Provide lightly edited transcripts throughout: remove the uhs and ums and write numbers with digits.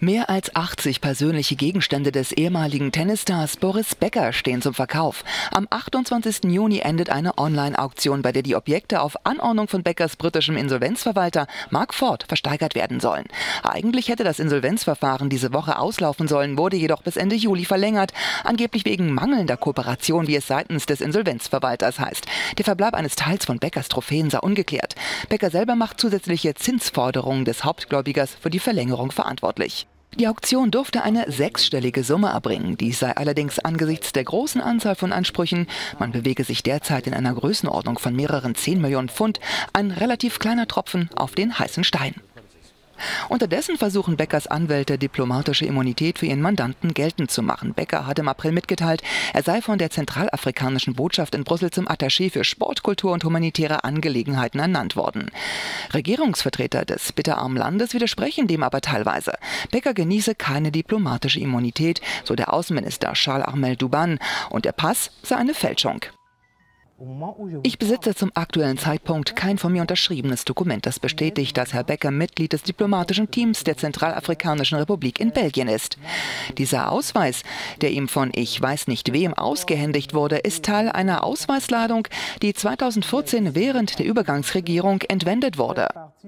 Mehr als 80 persönliche Gegenstände des ehemaligen Tennisstars Boris Becker stehen zum Verkauf. Am 28. Juni endet eine Online-Auktion, bei der die Objekte auf Anordnung von Beckers britischem Insolvenzverwalter Mark Ford versteigert werden sollen. Eigentlich hätte das Insolvenzverfahren diese Woche auslaufen sollen, wurde jedoch bis Ende Juli verlängert, angeblich wegen mangelnder Kooperation, wie es seitens des Insolvenzverwalters heißt. Der Verbleib eines Teils von Beckers Trophäen sei ungeklärt. Becker selber macht zusätzliche Zinsforderungen des Hauptgläubigers für die Verlängerung verantwortlich. Die Auktion durfte eine sechsstellige Summe erbringen. Dies sei allerdings angesichts der großen Anzahl von Ansprüchen, man bewege sich derzeit in einer Größenordnung von mehreren 10 Millionen Pfund, ein relativ kleiner Tropfen auf den heißen Stein. Unterdessen versuchen Beckers Anwälte, diplomatische Immunität für ihren Mandanten geltend zu machen. Becker hat im April mitgeteilt, er sei von der zentralafrikanischen Botschaft in Brüssel zum Attaché für Sport, Kultur und humanitäre Angelegenheiten ernannt worden. Regierungsvertreter des bitterarmen Landes widersprechen dem aber teilweise. Becker genieße keine diplomatische Immunität, so der Außenminister Charles Armel Douban, und der Pass sei eine Fälschung. Ich besitze zum aktuellen Zeitpunkt kein von mir unterschriebenes Dokument, das bestätigt, dass Herr Becker Mitglied des diplomatischen Teams der Zentralafrikanischen Republik in Belgien ist. Dieser Ausweis, der ihm von ich weiß nicht wem ausgehändigt wurde, ist Teil einer Ausweisladung, die 2014 während der Übergangsregierung entwendet wurde.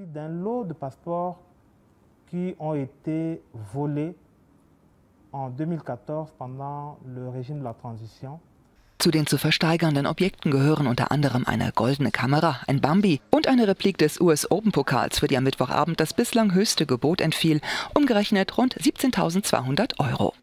Zu den zu versteigernden Objekten gehören unter anderem eine goldene Kamera, ein Bambi und eine Replik des US-Open-Pokals, für die am Mittwochabend das bislang höchste Gebot entfiel, umgerechnet rund 17.200 €.